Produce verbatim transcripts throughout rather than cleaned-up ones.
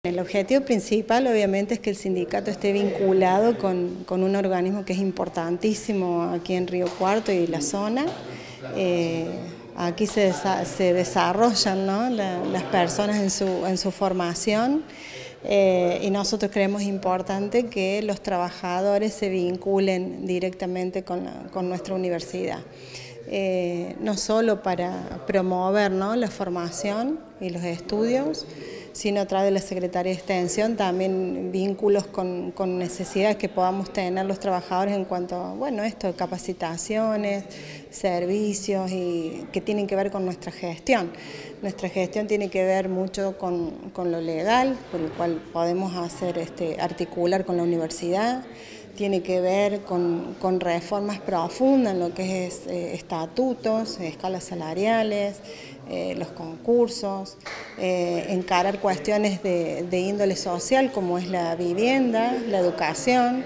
El objetivo principal obviamente es que el sindicato esté vinculado con, con un organismo que es importantísimo aquí en Río Cuarto y la zona. Eh, aquí se, se desarrollan, ¿no?, la, las personas en su, en su formación eh, y nosotros creemos importante que los trabajadores se vinculen directamente con, la, con nuestra universidad. Eh, no solo para promover, ¿no?, la formación y los estudios, sino a través de la Secretaría de Extensión también vínculos con, con necesidades que podamos tener los trabajadores en cuanto a, bueno, esto, capacitaciones, servicios y que tienen que ver con nuestra gestión. Nuestra gestión tiene que ver mucho con, con lo legal, por lo cual podemos hacer, este, articular con la universidad. Tiene que ver con, con reformas profundas en lo que es eh, estatutos, escalas salariales, eh, los concursos, eh, encarar cuestiones de, de índole social como es la vivienda, la educación.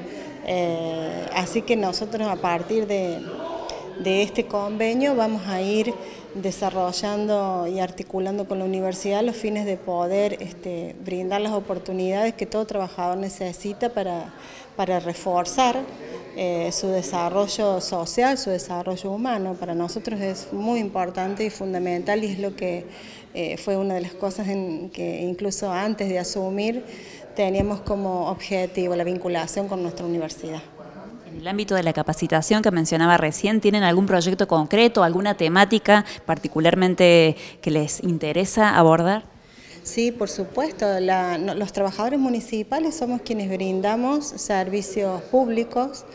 Eh, así que nosotros a partir de, de este convenio vamos a ir desarrollando y articulando con la universidad los fines de poder este, brindar las oportunidades que todo trabajador necesita para, para reforzar eh, su desarrollo social, su desarrollo humano. Para nosotros es muy importante y fundamental y es lo que eh, fue una de las cosas en que incluso antes de asumir teníamos como objetivo la vinculación con nuestra universidad. En el ámbito de la capacitación que mencionaba recién, ¿tienen algún proyecto concreto, alguna temática particularmente que les interesa abordar? Sí, por supuesto. La, no, los trabajadores municipales somos quienes brindamos servicios públicos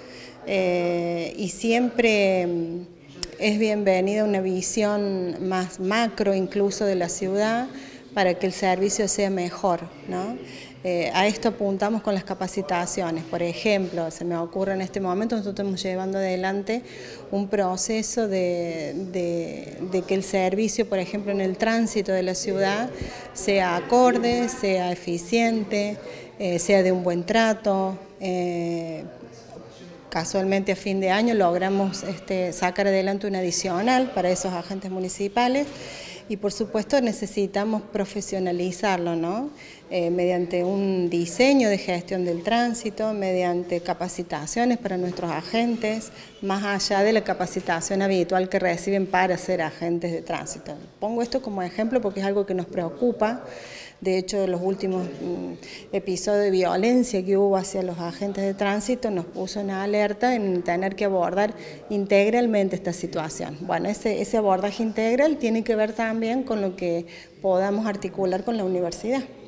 eh, y siempre es bienvenida una visión más macro incluso de la ciudad para que el servicio sea mejor, ¿no? Eh, a esto apuntamos con las capacitaciones. Por ejemplo, se me ocurre en este momento, nosotros estamos llevando adelante un proceso de, de, de que el servicio, por ejemplo, en el tránsito de la ciudad, sea acorde, sea eficiente, eh, sea de un buen trato. Eh, Casualmente a fin de año logramos este, sacar adelante un adicional para esos agentes municipales y por supuesto necesitamos profesionalizarlo, ¿no? Eh, mediante un diseño de gestión del tránsito, mediante capacitaciones para nuestros agentes, más allá de la capacitación habitual que reciben para ser agentes de tránsito. Pongo esto como ejemplo porque es algo que nos preocupa. De hecho, los últimos mm, episodios de violencia que hubo hacia los agentes de tránsito nos puso en alerta en tener que abordar integralmente esta situación. Bueno, ese, ese abordaje integral tiene que ver también con lo que podamos articular con la universidad.